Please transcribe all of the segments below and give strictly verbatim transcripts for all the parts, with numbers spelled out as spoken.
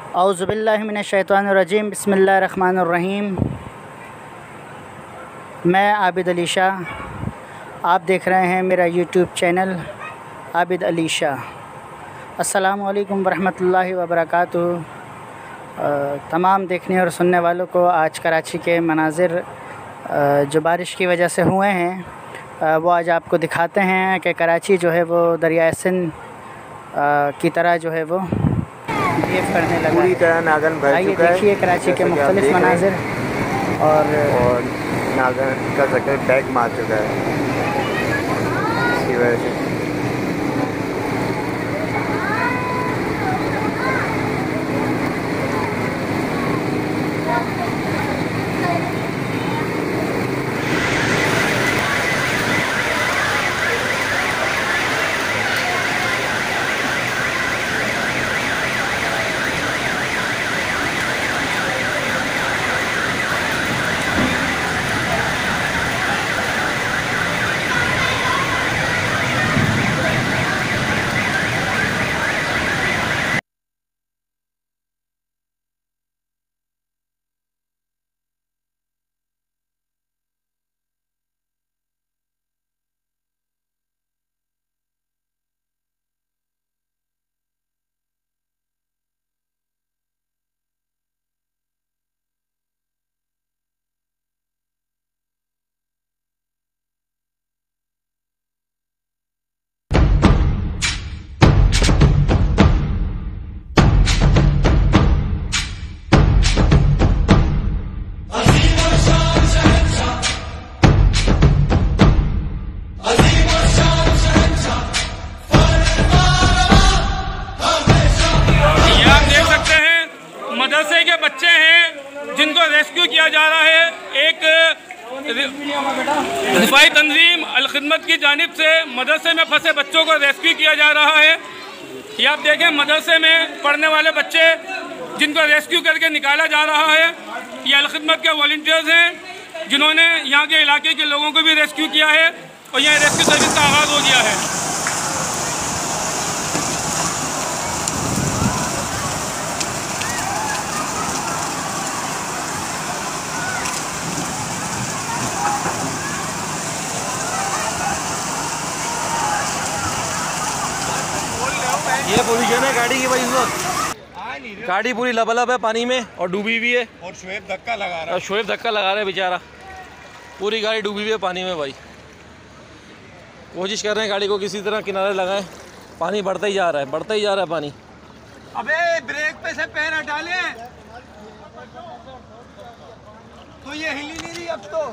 औज़ुबिल्लाहि मिनश्शैतानिर्रजीम बिस्मिल्लाहिर्रहमानिर्रहीम। मैं आबिद अली शाह, आप देख रहे हैं मेरा यूट्यूब चैनल आबिद अली शाह। अस्सलामु अलैकुम वरहमतुल्लाहि वबरकातुहू। तमाम देखने और सुनने वालों को आज कराची के मनाज़िर जो बारिश की वजह से हुए हैं वो आज आपको दिखाते हैं कि कराची जो है वो दरियाए सिंध की तरह जो है वो बिहेव करने लगा। पूरी तरह नागन भर आइए चुका है। देखिए कराची के मुख्तलिफ मनाज़िर और, और नागन का शक्ल बैग मार चुका है इसकी वजह से। मदरसे के बच्चे हैं जिनको रेस्क्यू किया जा रहा है। एक दिफाई तंजीम अल खिदमत की जानिब से मदरसे में फंसे बच्चों को रेस्क्यू किया जा रहा है। ये आप देखें, मदरसे में पढ़ने वाले बच्चे जिनको रेस्क्यू करके निकाला जा रहा है। ये अल खिदमत के वॉलंटियर्स हैं जिन्होंने यहाँ के इलाके के लोगों को भी रेस्क्यू किया है और यहाँ रेस्क्यू सर्विस का आगाज़ हो गया है। ये पोजीशन है गाड़ी की भाई, इस वक्त गाड़ी पूरी लबालब है पानी में और डूबी हुई है। और शोएब धक्का लगा रहा है और शोएब धक्का लगा रहा है बेचारा, पूरी गाड़ी डूबी हुई है पानी में भाई। कोशिश कर रहे हैं गाड़ी को किसी तरह किनारे लगाएं, पानी बढ़ता ही जा रहा है, बढ़ता ही जा रहा है पानी। अबे ब्रेक पे से पैर हटा ले तो ये हिली नहीं रही अब तो।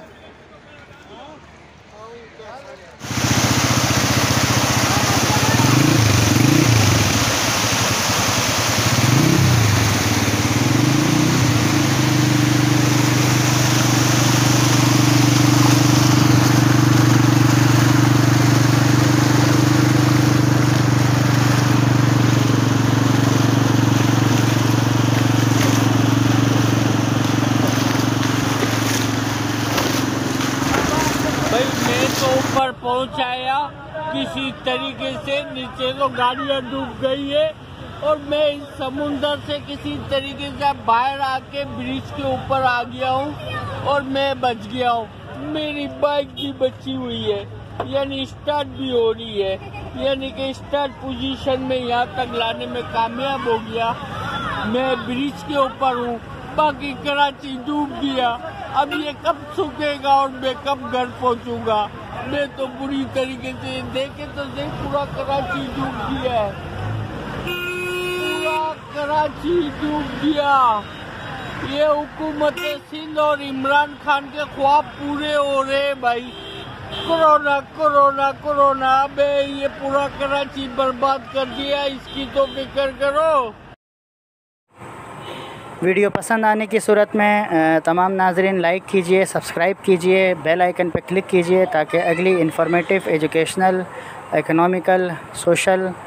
तो ऊपर पहुंचाया किसी तरीके से, नीचे तो गाड़ियां डूब गई है और मैं इस समुंदर से किसी तरीके से बाहर आके ब्रिज के ऊपर आ गया हूं और मैं बच गया हूं। मेरी बाइक भी बची हुई है, यानी स्टार्ट भी हो रही है, यानी कि स्टार्ट पोजीशन में यहाँ तक लाने में कामयाब हो गया। मैं ब्रिज के ऊपर हूँ, बाकी कराची डूब गया। अब ये कब सूखेगा और मैं कब घर पहुँचूंगा? मैं तो बुरी तरीके से देखे तो देख, पूरा कराची डूब गया है, पूरा कराची डूब गया। ये हुकूमत सिंध और इमरान खान के ख्वाब पूरे हो रहे भाई। कोरोना कोरोना कोरोना, बे ये पूरा कराची बर्बाद कर दिया, इसकी तो फिक्र करो। वीडियो पसंद आने की सूरत में तमाम नाज़रीन लाइक कीजिए, सब्सक्राइब कीजिए, बेल आइकन पर क्लिक कीजिए ताकि अगली इंफॉर्मेटिव, एजुकेशनल, इकोनॉमिकल, सोशल